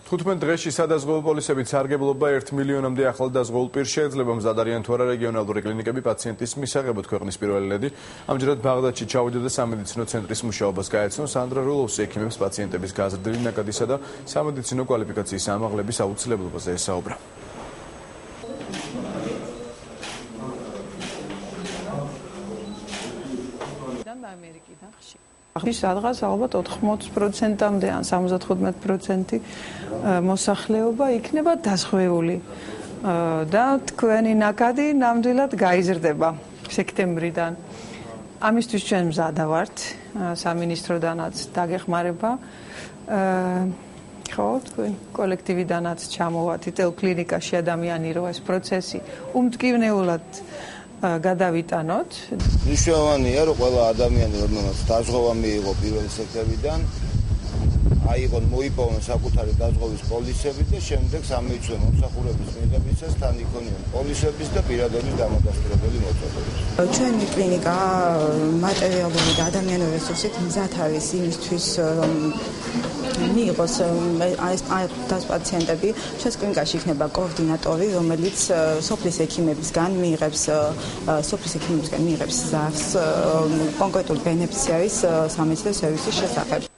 15 დღეში სადაზღვევო პოლისებით სარგებლობა 1 მილიონამდე ახლად დაზღვეულ პირს შეიძლება მზად არიან თუ არა რეგიონალური კლინიკები პაციენტის მისაღებად ქვეყნის პირველი ლედი. ამჯერად ბაღდადში ჩავიდა და სამედიცინო ცენტრის მუშაობას გაეცნო. სანდრა რულოვს ექიმებს პაციენტების გაზრდილი ნაკადისა და სამედიცინო კვალიფიკაციის ამაღლების აუცილებლობაზე ესაუბრა. სადღაც ალბათ 80%-მდე ან 75% მოსახლეობა იქნება დაზღვეული და თქვენი ნაკადი ნამდვილად გაიზრდება სექტემბრიდან. ამისთვის ჩვენ მზადა ვართ, სამინისტროდანაც დაგეხმარება. ხო, თქვენ კოლექტივიდანაც ჩამოვათ იტელ კლინიკაში ადამიანი რო ეს პროცესი უმტკივნეულად გადავიტანოთ. მნიშვნელოვანია, რომ ყველა ადამიანი, რომელმაც დაზღვევა მიიღო პირველი სექტემბრიდან, აიღონ მოიპოვონ საკუთარი დაზღვევის პოლისები და შემდეგ სამედიცინო მომსახურების მიღებისას თან იქონიონ პოლისების და პირადობის დამადასტურებელი მოწოდებით. ჩვენი კლინიკა მატერიალური და ადამიანური რესურსით მზად არის იმისთვის, რომ მიიღოს ეს პაციენტები. ჩვენს კლინიკაში იქნება კოორდინატორი, რომელიც სოფლის ექიმებისგან მიიღებს ზავს კონკრეტული ბენეფიციარის სამედიცინო სერვისის შესახებ.